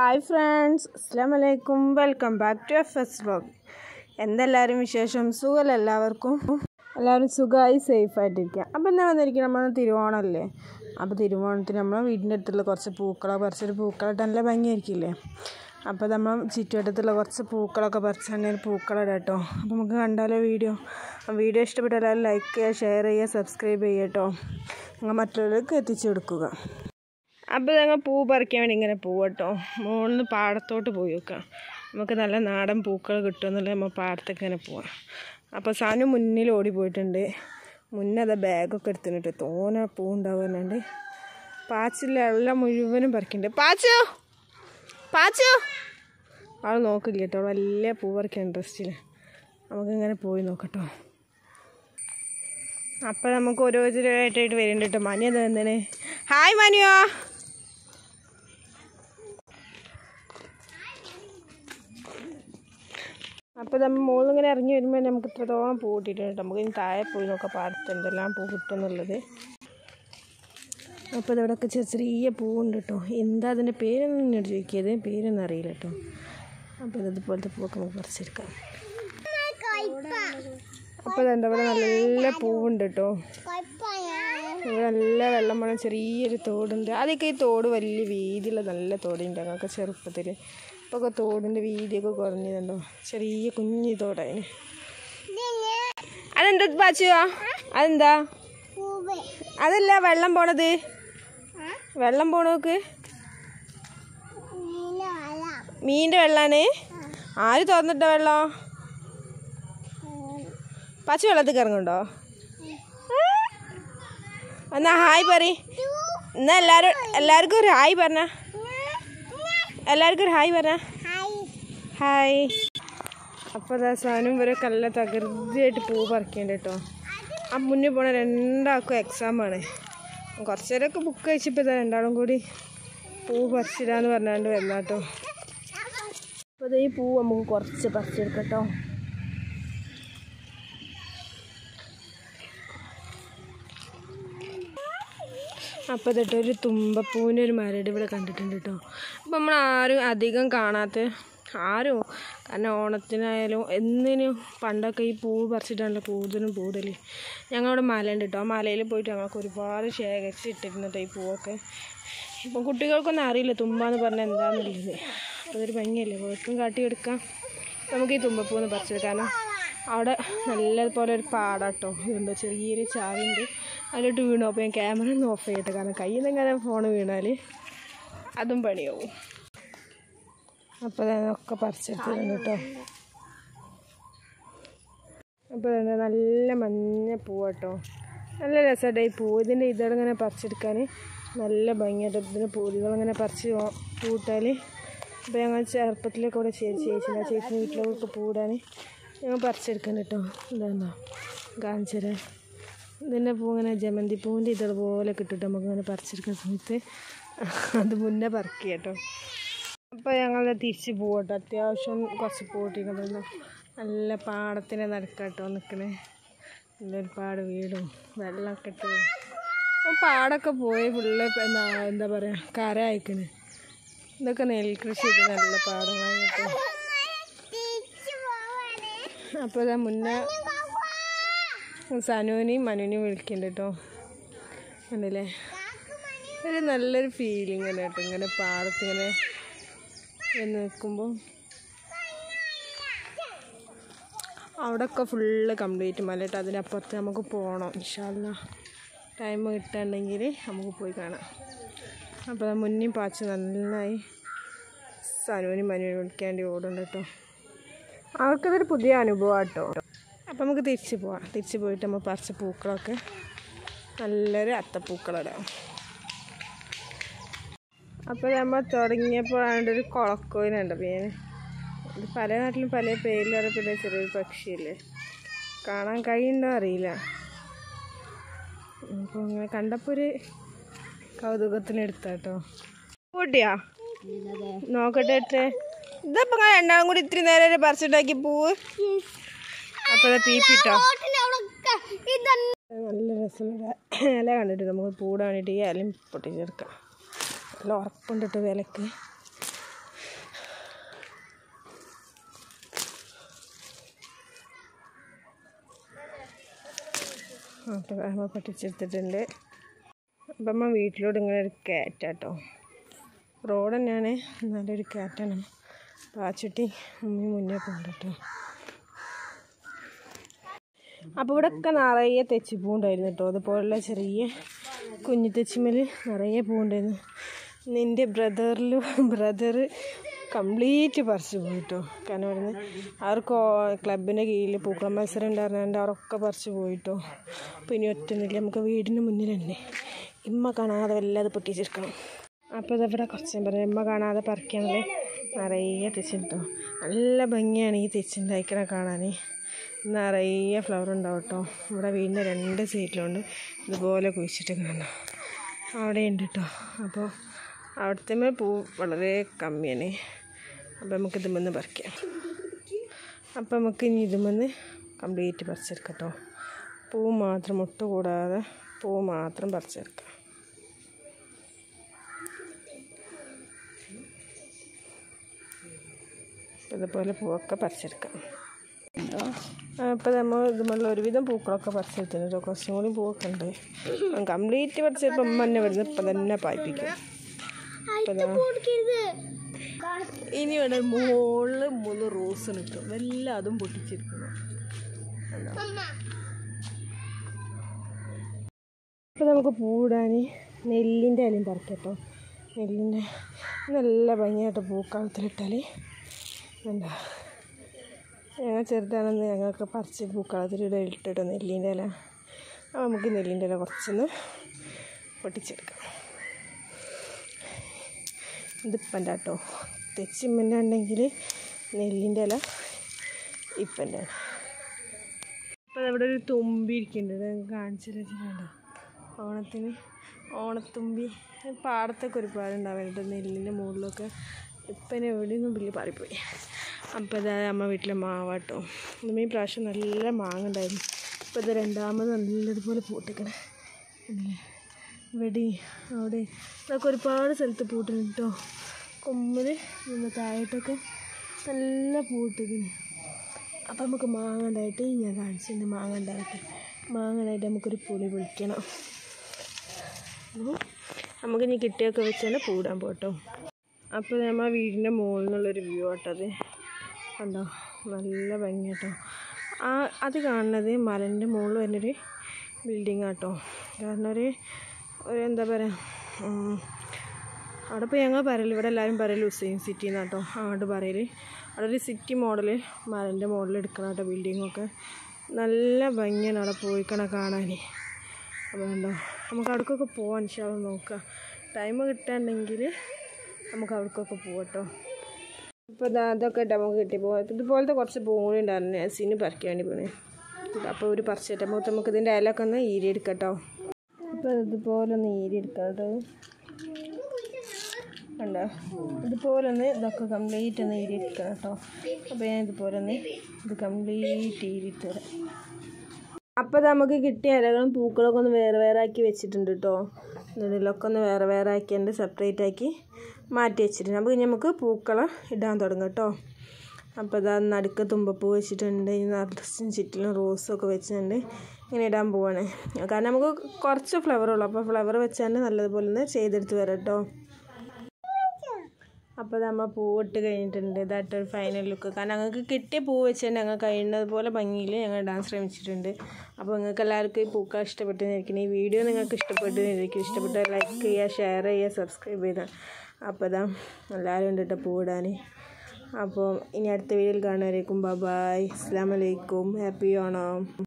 Hi friends, അസ്സലാമു അലൈക്കും. Welcome back to FS vlog. എന്തെല്ലാവരും വിശേഷം? സുഖമല്ല എല്ലാവർക്കും? എല്ലാവരും സുഖമായി സേഫായിട്ടിരിക്കുക. അപ്പോൾ എന്താ വന്നിരിക്കുക, നമ്മൾ തിരുവോണമല്ലേ. അപ്പോൾ തിരുവോണത്തിന് നമ്മൾ വീടിൻ്റെ അടുത്തുള്ള കുറച്ച് പറിച്ചൊരു പൂക്കളിട്ട് നല്ല ഭംഗിയായിരിക്കില്ലേ. അപ്പോൾ നമ്മൾ ചുറ്റുവട്ടത്തുള്ള കുറച്ച് പൂക്കളൊക്കെ പറിച്ചാൽ പൂക്കളിടാം കേട്ടോ. അപ്പോൾ നമുക്ക് കണ്ടാലോ വീഡിയോ ഇഷ്ടപ്പെട്ട എല്ലാവരും ലൈക്ക് ചെയ്യുക, ഷെയർ ചെയ്യുക, സബ്സ്ക്രൈബ് ചെയ്യുക കേട്ടോ. നിങ്ങൾ മറ്റുള്ളവർക്ക് എത്തിച്ചു കൊടുക്കുക. അപ്പോൾ ഞങ്ങൾ പൂ പറിക്കാൻ വേണ്ടി ഇങ്ങനെ പോകട്ടോ. മുകളിൽ നിന്ന് പാടത്തോട്ട് പോയി വെക്കാം. നമുക്ക് നല്ല നാടൻ പൂക്കൾ കിട്ടുമെന്നുള്ള നമ്മൾ പാടത്തേക്ക് ഇങ്ങനെ പോവാം. അപ്പോൾ സാനു മുന്നിൽ ഓടി പോയിട്ടുണ്ട്. മുന്നേ അത് ബാഗൊക്കെ എടുത്തിട്ട് തോനെ പൂ ഉണ്ടാവുന്നുണ്ട്. പാച്ചില്ല എല്ലാം മുഴുവനും പറിക്കുന്നുണ്ട്. പാച്ചു ആൾ നോക്കില്ല കേട്ടോ. വലിയ പൂ പറിക്കാൻ ഇൻട്രസ്റ്റില്ല. നമുക്കിങ്ങനെ പോയി നോക്കട്ടോ. അപ്പോൾ നമുക്ക് ഓരോരുത്തരായിട്ടായിട്ട് വരുന്നുണ്ട് കേട്ടോ. മനു അത് എന്താണ്? ഹായ് മനുയോ. അപ്പോൾ നമ്മൾ മുകളിൽ ഇങ്ങനെ ഇറങ്ങി വരുമ്പോൾ നമുക്ക് ഇത്രത്തോളം പൂ കിട്ടിയിട്ടുണ്ട്. നമുക്ക് ഇനി താഴെ പോയി നോക്കാം പാടത്ത് എന്തെല്ലാം പൂ കിട്ടുമെന്നുള്ളത്. അപ്പോൾ ഇതവിടെയൊക്കെ ചെറിയ പൂവുണ്ട് കേട്ടോ. എന്താ അതിൻ്റെ പേരൊന്നും എന്നോട് ചോദിക്കിയത്, പേരൊന്നും അറിയില്ല കേട്ടോ. അപ്പോൾ ഇതുപോലത്തെ പൂവൊക്കെ നമുക്ക് പറിച്ചെടുക്കാം. അപ്പോൾ ഇതെന്താ ഇവിടെ നല്ല പൂവുണ്ട് കേട്ടോ. ഇവിടെ നല്ല വെള്ളം വേണം. ചെറിയൊരു തോടുണ്ട്. ആദ്യമൊക്കെ ഈ തോട് വലിയ വീതിയുള്ള നല്ല തോടുണ്ട് ഞങ്ങൾക്ക് ചെറുപ്പത്തിൽ. ഇപ്പോൾ തോടിൻ്റെ വീതിയൊക്കെ കുറഞ്ഞതുണ്ടോ. ചെറിയ കുഞ്ഞി തോടായിന്. അതെന്താ പാച്ചുവാ? അതെന്താ? അതല്ല വെള്ളം പോണത്. വെള്ളം പോണോക്ക് മീൻ്റെ വെള്ളമാണ്. ആര് തുറന്നിട്ട വെള്ളം? പച്ച വെള്ളത്തിൽ ഇറങ്ങുന്നുണ്ടോ? എന്നാ ഹായ് പറ. എന്നാ എല്ലാവർക്കും ഒരു ഹായ് പറഞ്ഞ. എല്ലാവർക്കും ഒരു ഹായ് പറഞ്ഞ. ഹായ്. അപ്പോൾ അതാ സാധനം ഇവരെ നല്ല തകൃതിയായിട്ട് പൂ പറിക്കുന്നുണ്ട് കേട്ടോ. ആ മുന്നിൽ പോണ രണ്ടാൾക്കും എക്സാമാണ്. കുറച്ച് നേരമൊക്കെ ബുക്ക് കഴിച്ചപ്പോൾ ഇതാ രണ്ടാളും കൂടി പൂ പറിച്ചിടാന്ന് പറഞ്ഞാണ്ട് വരണം കേട്ടോ. അപ്പോൾ ഈ പൂ നമുക്ക് കുറച്ച് പറിച്ചെടുക്കാം കേട്ടോ. അപ്പോൾ ഇതിട്ട് ഒരു തുമ്പപ്പൂവിൻ്റെ ഒരു മരട് ഇവിടെ കണ്ടിട്ടുണ്ട് കേട്ടോ. അപ്പോൾ നമ്മളാരും അധികം കാണാത്ത കാരണം ഓണത്തിനായാലും എന്തിനും പണ്ടൊക്കെ ഈ പൂ പറിച്ചിട്ടാണല്ലോ കൂടുതലും പൂടൽ. ഞങ്ങളവിടെ മലയുണ്ട് കേട്ടോ. ആ മലയിൽ പോയിട്ട് ഞങ്ങൾക്ക് ഒരുപാട് ശേഖരിച്ച് ഇട്ടിരുന്നു കേട്ടോ ഈ പൂവൊക്കെ. ഇപ്പം കുട്ടികൾക്കൊന്നും അറിയില്ല തുമ്പാന്ന് പറഞ്ഞാൽ എന്താണെന്നുള്ളത്. അപ്പോൾ അതൊരു ഭംഗിയല്ലേ, പോർക്കും കാട്ടിയെടുക്കാം. നമുക്ക് ഈ തുമ്പപ്പൂന്ന് പറിച്ചെടുക്കാനോ. അവിടെ നല്ലതുപോലെ ഒരു പാടാം കേട്ടോ. ഇതുണ്ടോ ചെറിയൊരു ചാവിണ്ട്. അതിലോട്ട് വീണു. അപ്പോൾ ഞാൻ ക്യാമറ ഒന്ന് ഓഫ് ചെയ്യട്ടെ, കാരണം കയ്യിൽ നിന്ന് ഇങ്ങനെ ഫോൺ വീണാൽ അതും പണിയാവും. അപ്പോൾ അതൊക്കെ പറിച്ചെടുത്തിട്ടുണ്ട് കേട്ടോ. അപ്പോൾ നല്ല മഞ്ഞ പൂവാട്ടോ. നല്ല രസമായിട്ട് ഈ പൂ. ഇതിൻ്റെ ഇതളിങ്ങനെ പറിച്ചെടുക്കാൻ നല്ല ഭംഗിയായിട്ട്. ഇതിൻ്റെ പൂതികളിങ്ങനെ പറിച്ച് പൂട്ടാൽ. അപ്പോൾ ഞങ്ങൾ ചെറുപ്പത്തിലൊക്കെ ഇവിടെ ചേച്ചിൻ്റെ വീട്ടിലൊക്കെ പൂടാൻ ഞങ്ങൾ പറിച്ചെടുക്കണം കേട്ടോ. ഇതാണോ കാണിച്ചത്. ഇതിൻ്റെ പൂ ഇങ്ങനെ ജമന്തി പൂവിൻ്റെ ഇതുപോലെ കിട്ടിട്ട് നമുക്കിങ്ങനെ പറിച്ചെടുക്കുന്ന സമയത്ത് അത് മുന്നേ പറിക്കുക കേട്ടോ. അപ്പോൾ ഞങ്ങൾ തിരിച്ച് പോകട്ടോ. അത്യാവശ്യം കുറച്ച് പൂട്ടിക്കണം. നല്ല പാടത്തിൻ്റെ നടുക്കാട്ടോ നിൽക്കണേ. നല്ലൊരു പാട് വീടും വെള്ളമൊക്കെ ഇട്ട്. പാടൊക്കെ പോയി ഫുള്ള് എന്താ പറയുക കര അയക്കണേ. ഇതൊക്കെ നെൽകൃഷി ചെയ്ത് നല്ല പാടമായി കേട്ടോ. അപ്പോൾ ഇതാ മുന്നേ സനുവിനെയും മനുവിനെയും വിളിക്കുന്നുണ്ട് കേട്ടോ. ഉണ്ടല്ലേ ഒരു നല്ലൊരു ഫീലിംഗ് തന്നെ കേട്ടോ. ഇങ്ങനെ പാടത്തിങ്ങനെ നിൽക്കുമ്പോൾ അവിടെയൊക്കെ ഫുള്ള് കംപ്ലീറ്റ് മല കേട്ടോ. അതിനപ്പുറത്ത് നമുക്ക് പോകണം ഇൻഷാ അല്ലാഹ്. ടൈം കിട്ടുന്നുണ്ടെങ്കിൽ നമുക്ക് പോയി കാണാം. അപ്പോൾ മുന്നിൽ പാച്ച് നന്നായി സനുവിനും മനുവിനും വിളിക്കാൻ വേണ്ടി ഓടുന്നുണ്ട് കേട്ടോ. അവർക്കതൊരു പുതിയ അനുഭവമാണ് കേട്ടോ. അപ്പം നമുക്ക് തിരിച്ച് പോവാം. തിരിച്ച് പോയിട്ട് നമ്മൾ പറിച്ച പൂക്കളൊക്കെ നല്ലൊരു അത്തപ്പൂക്കളിടാം. അപ്പോൾ നമ്മൾ തുടങ്ങിയപ്പോഴാണ്ട് ഒരു കുളക്കോയിനുണ്ട്. പിന്നെ ഇത് പല നാട്ടിലും പല പേരിൽ അറിയപ്പെടുന്ന ചെറിയൊരു പക്ഷിയല്ലേ. കാണാൻ കഴിയുണ്ടോ അറിയില്ല. അപ്പോൾ അങ്ങനെ കണ്ടപ്പോൾ ഒരു കൗതുകത്തിനെടുത്താട്ടോ. കൂട്ടിയാ നോക്കട്ടെ. ഇതപ്പോൾ രണ്ടാളും കൂടി ഇത്തിരി നേരം പറിച്ചിട്ടാക്കി പൂവ്. അപ്പോൾ അത് പീപ്പിട്ടോ. നല്ല രസമുള്ള ഇല കണ്ടിട്ട് നമുക്ക് പൂടാൻ വേണ്ടിയിട്ട് ഈ ഇലയും പൊട്ടിച്ചെടുക്കാം. നല്ല ഉറപ്പുണ്ടിട്ട് വിലക്ക്. അപ്പോൾ നമ്മൾ പൊട്ടിച്ചെടുത്തിട്ടുണ്ട്. അപ്പം നമ്മൾ വീട്ടിലോട്ട് ഇങ്ങനെ ഒരു കയറ്റാട്ടോ. റോഡ് തന്നെയാണ്, നല്ലൊരു കയറ്റാണ്. പാച്ചുട്ടി മുന്നേ പോകുന്നുണ്ട് കേട്ടോ. അപ്പോൾ ഇവിടെയൊക്കെ നിറയെ തെച്ചിപ്പൂണ്ടായിരുന്നു കേട്ടോ. അതുപോലുള്ള ചെറിയ കുഞ്ഞു തെച്ചിമേൽ നിറയെ പൂണ്ടായിരുന്നു. നിൻ്റെ ബ്രദർ കംപ്ലീറ്റ് പറിച്ച് പോയിട്ടോ. കാരണം ഇവിടുന്ന് അവർക്ക് ക്ലബിൻ്റെ കീഴിൽ പൂക്കള മത്സരം ഉണ്ടായിരുന്നുണ്ട്, അവരൊക്കെ പറിച്ച് പോയിട്ടോ. അപ്പോൾ ഇനി ഒറ്റന്നില്ല, നമുക്ക് വീടിന് മുന്നിൽ തന്നെ ഇമ്മ കാണാതെ വല്ലാതെ പൊട്ടിച്ചെടുക്കണം. അപ്പോൾ ഇതവിടെ കുറച്ച് പറയാം, ഇമ്മ കാണാതെ പറിക്കാനുള്ള നിറയെ തെച്ചിട്ടോ. നല്ല ഭംഗിയാണ് ഈ തെച്ചുണ്ടായിക്കണ കാണാൻ. നിറയെ ഫ്ലവർ ഉണ്ടാവും കേട്ടോ. ഇവിടെ വീടിൻ്റെ 2 സൈഡിലുണ്ട് ഇതുപോലെ കുഴിച്ചിട്ട് കാണാം. അവിടെ ഉണ്ട് കേട്ടോ. അപ്പോൾ അവിടുത്തെ പൂ വളരെ കമ്മിയാണ്. അപ്പോൾ നമുക്ക് ഇതുമെന്ന് പറിക്കാം. അപ്പോൾ നമുക്ക് ഇനി ഇതുമെന്ന് കംപ്ലീറ്റ് പറിച്ചെടുക്കാം കേട്ടോ. പൂ മാത്രം മുട്ട കൂടാതെ പൂ മാത്രം പറിച്ചെടുക്കാം. ഇതുപോലെ പൂവൊക്കെ പറിച്ചെടുക്കാം. അപ്പോൾ നമ്മൾ ഇതുമുള്ള ഒരുവിധം പൂക്കളൊക്കെ പറിച്ചെടുത്തിട്ടുണ്ട്. കുറച്ചും കൂടി പൂവൊക്കെ ഉണ്ട്. കംപ്ലീറ്റ് പറിച്ചപ്പോൾ അമ്മ തന്നെ വരുന്നത് ഇപ്പം തന്നെ പായിപ്പിക്കും. ഇനി ഇവിടെ മുകളിൽ 3 റോസ് കിട്ടും. എല്ലാം അതും പൊട്ടിച്ചെടുക്കണം. അപ്പോൾ നമുക്ക് പൂടാൻ നെല്ലിൻ്റെ ഇലയും പറിക്കട്ടോ. നെല്ലിൻ്റെ നല്ല ഭംഗിയായിട്ട് പൂക്കളത്തിലിട്ടാൽ എന്താ, ഞങ്ങൾ ചെറുതാണെന്ന് ഞങ്ങൾക്ക് പറിച്ച് പൂക്കളത്തിലിട്ട് ഇട്ടിട്ടോ നെല്ലിൻ്റെ ഇല. അപ്പോൾ നമുക്ക് നെല്ലിൻ്റെ ഇല കുറച്ചൊന്ന് പൊട്ടിച്ചെടുക്കാം. ഇതിപ്പൻ്റെ കേട്ടോ. തെച്ചിമ്മൻ്റെ ഉണ്ടെങ്കിൽ നെല്ലിൻ്റെ ഇല ഇപ്പൻ്റെ. അപ്പോൾ അവിടെ ഒരു തുമ്പി ഇരിക്കുന്നുണ്ട്, കാണിച്ചു വെച്ചിട്ടുണ്ടോ. ഓണത്തുമ്പി പാടത്തൊക്കെ ഒരുപാടുണ്ടാവാറുണ്ട്, നെല്ലിൻ്റെ മുകളിലൊക്കെ. ഇപ്പം എവിടെയൊന്നും വലിയ പാറിപ്പോയി. അപ്പോൾ അതായത് അമ്മ വീട്ടിലെ മാവാട്ടോ. ഈ പ്രാവശ്യം നല്ല മാങ്ങ ഉണ്ടായിരുന്നു. അപ്പോൾ ഇത് 2ാമത് നല്ലതുപോലെ പൂട്ടിക്കണേ. ഇവിടെ അവിടെ ഇതൊക്കെ ഒരുപാട് സ്ഥലത്ത് പൂട്ടിന് കേട്ടോ. കൊമ്പിൽ നിന്ന് താഴോട്ടൊക്കെ നല്ല പൂട്ടിക്കണ്. അപ്പം നമുക്ക് മാങ്ങ ഉണ്ടായിട്ട് ഞാൻ കാണിച്ചിട്ടുണ്ട്. മാങ്ങ ഉണ്ടായിട്ട് നമുക്കൊരു പുളി പൊളിക്കണം. നമുക്കിനി കിട്ടിയൊക്കെ വെച്ചാൽ പൂടാൻ പോട്ടോ. അപ്പോൾ നമ്മൾ വീടിൻ്റെ മുകളിൽ നിന്നുള്ളൊരു വ്യൂ ആട്ടത് കണ്ടോ. നല്ല ഭംഗി കേട്ടോ. അത് കാണുന്നത് മലൻ്റെ മുകളിൽ വരുന്നൊരു ബിൽഡിംഗ് ആട്ടോ. കാരണം ഒരു എന്താ പറയുക, അവിടെ ഇപ്പോൾ ഞങ്ങൾ പറയൽ, ഇവിടെ എല്ലാവരും പറയൽ ഹുസൈൻ സിറ്റി എന്നാട്ടോ അങ്ങോട്ട് പറയൽ. അവിടെ ഒരു സിറ്റി മോഡൽ മലൻ്റെ മുകളിൽ എടുക്കണം കേട്ടോ ബിൽഡിങ്ങൊക്കെ. നല്ല ഭംഗിയാണ് അവിടെ പോയിക്കണ കാണാൻ. അപ്പോൾ കണ്ടോ, നമുക്ക് അവിടേക്കൊക്കെ പോകാൻ ഇൻഷാല്ലാ നോക്കാം. ടൈം കിട്ടുകയാണെങ്കിൽ നമുക്ക് അവിടേക്കൊക്കെ പോകട്ടോ. ഇപ്പോൾ അതൊക്കെ ഇട്ട് നമുക്ക് കിട്ടിപ്പോകാം. ഇതുപോലത്തെ കുറച്ച് പൂവും കൂടി ഉണ്ടായിരുന്നു നഴ്സിന് പറിക്കാൻ വേണ്ടി പോണേ. അപ്പോൾ ഒരു പറിച്ചിട്ടപ്പോൾ നമുക്ക് ഇതിൻ്റെ ഇലയൊക്കെ ഒന്ന് ഈരിയെടുക്കാം കേട്ടോ. അപ്പോൾ ഇതുപോലെ ഒന്ന് ഈരിയെടുക്കാം കേട്ടോ. കണ്ടോ, ഇതുപോലെ ഒന്ന് ഇതൊക്കെ കംപ്ലീറ്റ് ഒന്ന് ഈരിയെടുക്കാം കേട്ടോ. അപ്പോൾ ഞാൻ ഇതുപോലെ ഒന്ന് ഇത് കംപ്ലീറ്റ് ഈരിയിട്ട് തരാം. അപ്പോൾ നമുക്ക് കിട്ടിയ ഇലകളും പൂക്കളൊക്കെ ഒന്ന് വേറെ ആക്കി വെച്ചിട്ടുണ്ട് കേട്ടോ. ഇതിലൊക്കെ ഒന്ന് വേറെ ആക്കിയിട്ട് സെപ്പറേറ്റ് ആക്കി മാറ്റി വെച്ചിട്ടുണ്ട്. അപ്പോൾ നമുക്ക് പൂക്കളം ഇടാൻ തുടങ്ങും കേട്ടോ. അപ്പോൾ ഇതാ നടുക്ക് തുമ്പപ്പൂ വെച്ചിട്ടുണ്ട്. നിറച്ചും ചുറ്റിലും റോസൊക്കെ വെച്ചിട്ടുണ്ട്. ഇങ്ങനെ ഇടാൻ പോവാണ്. കാരണം നമുക്ക് കുറച്ച് ഫ്ലവറുള്ളൂ. അപ്പോൾ ഫ്ലവർ വെച്ചാൽ നല്ലതുപോലെ ഒന്ന് ചെയ്തെടുത്ത് വരാം കേട്ടോ. അപ്പോൾ നമ്മൾ പൂവിട്ട് കഴിഞ്ഞിട്ടുണ്ട്. ഇതായിട്ടൊരു ഫൈനൽ ലുക്ക്. കാരണം ഞങ്ങൾക്ക് കിട്ടിയ പൂ വെച്ചാൽ ഞങ്ങൾ കഴിയുന്നതുപോലെ ഭംഗിയിൽ ഞങ്ങൾ ഇടാൻ ശ്രമിച്ചിട്ടുണ്ട്. അപ്പോൾ നിങ്ങൾക്ക് എല്ലാവർക്കും ഈ പൂക്കൾ ഇഷ്ടപ്പെട്ടെന്നിരിക്കണം. ഈ വീഡിയോ നിങ്ങൾക്ക് ഇഷ്ടപ്പെട്ട ലൈക്ക് ചെയ്യുക, ഷെയർ ചെയ്യുക, സബ്സ്ക്രൈബ് ചെയ്യുക. അപ്പോൾ ഇതാ എല്ലാവരും ഉണ്ട് കേട്ടോ പൂവിടാൻ. അപ്പോൾ ഇനി അടുത്ത വീഡിയോയിൽ കാണുന്നവരേക്കും ബൈ. അസ്സലാമു അലൈക്കും. ഹാപ്പി ഓണം.